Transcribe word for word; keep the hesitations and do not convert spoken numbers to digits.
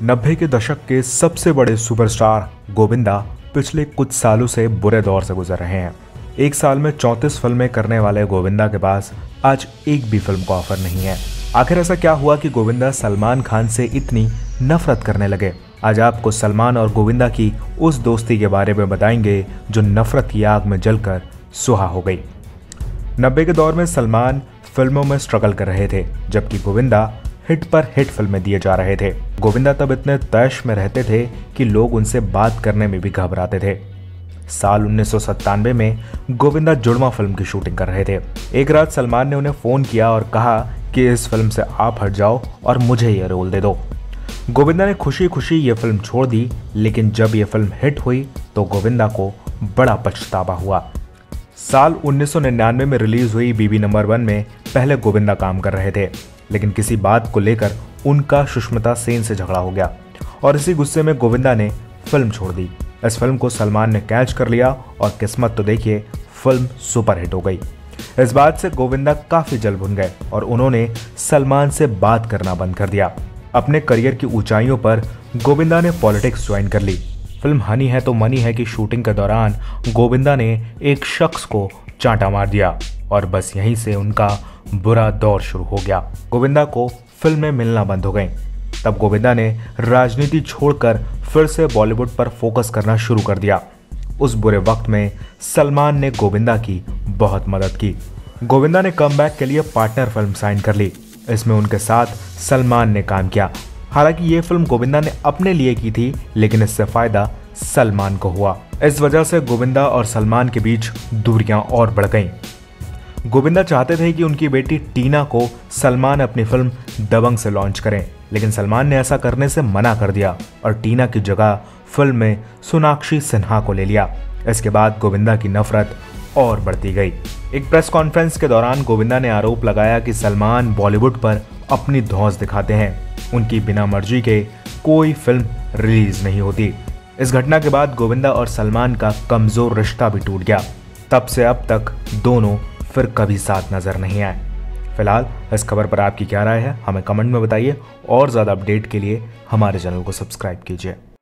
नब्बे के दशक के सबसे बड़े सुपरस्टार गोविंदा पिछले कुछ सालों से बुरे दौर से गुजर रहे हैं। एक साल में चौंतीस फिल्में करने वाले गोविंदा के पास आज एक भी फिल्म का ऑफर नहीं है। आखिर ऐसा क्या हुआ कि गोविंदा सलमान खान से इतनी नफरत करने लगे? आज आपको सलमान और गोविंदा की उस दोस्ती के बारे में बताएंगे जो नफरत की आग में जलकर सुहा हो गई। नब्बे के दौर में सलमान फिल्मों में स्ट्रगल कर रहे थे, जबकि गोविंदा हिट पर हिट फिल्में दिए जा रहे थे। गोविंदा तब इतने तैश में रहते थे कि लोग उनसे बात करने में भी घबराते थे। साल उन्नीस सौ सत्तानवे में गोविंदा जुड़वा फिल्म की शूटिंग कर रहे थे। एक रात सलमान ने उन्हें फोन किया और कहा कि इस फिल्म से आप हट जाओ और मुझे ये रोल दे दो। गोविंदा ने खुशी खुशी ये फिल्म छोड़ दी, लेकिन जब ये फिल्म हिट हुई तो गोविंदा को बड़ा पछतावा हुआ। साल उन्नीस सौ निन्यानवे में रिलीज हुई बीबी नंबर वन में पहले गोविंदा काम कर रहे थे, लेकिन किसी बात को लेकर उनका सुष्मिता सेन से झगड़ा हो गया और इसी गुस्से में गोविंदा ने फिल्म छोड़ दी। इस फिल्म को सलमान ने कैच कर लिया और किस्मत तो देखिए, फिल्म सुपरहिट हो गई। इस बात से गोविंदा काफी जल भुन गए और उन्होंने सलमान से बात करना बंद कर दिया। अपने करियर की ऊंचाइयों पर गोविंदा ने पॉलिटिक्स ज्वाइन कर ली। फिल्म हनी है तो मनी है की शूटिंग के दौरान गोविंदा ने एक शख्स को चांटा मार दिया और बस यहीं से उनका बुरा दौर शुरू हो गया। गोविंदा को फिल्में मिलना बंद हो गईं। तब गोविंदा ने राजनीति छोड़कर फिर से बॉलीवुड पर फोकस करना शुरू कर दिया। उस बुरे वक्त में सलमान ने गोविंदा की बहुत मदद की। गोविंदा ने कमबैक के लिए पार्टनर फिल्म साइन कर ली। इसमें उनके साथ सलमान ने काम किया। हालांकि ये फिल्म गोविंदा ने अपने लिए की थी, लेकिन इससे फायदा सलमान को हुआ। इस वजह से गोविंदा और सलमान के बीच दूरियां और बढ़ गईं। गोविंदा चाहते थे कि उनकी बेटी टीना को सलमान अपनी फिल्म दबंग से लॉन्च करें, लेकिन सलमान ने ऐसा करने से मना कर दिया और टीना की जगह फिल्म में सोनाक्षी सिन्हा को ले लिया। इसके बाद गोविंदा की नफरत और बढ़ती गई। एक प्रेस कॉन्फ्रेंस के दौरान गोविंदा ने आरोप लगाया कि सलमान बॉलीवुड पर अपनी धौंस दिखाते हैं। उनकी बिना मर्जी के कोई फिल्म रिलीज नहीं होती। इस घटना के बाद गोविंदा और सलमान का कमजोर रिश्ता भी टूट गया। तब से अब तक दोनों फिर कभी साथ नजर नहीं आए। फिलहाल इस खबर पर आपकी क्या राय है, हमें कमेंट में बताइए और ज्यादा अपडेट के लिए हमारे चैनल को सब्सक्राइब कीजिए।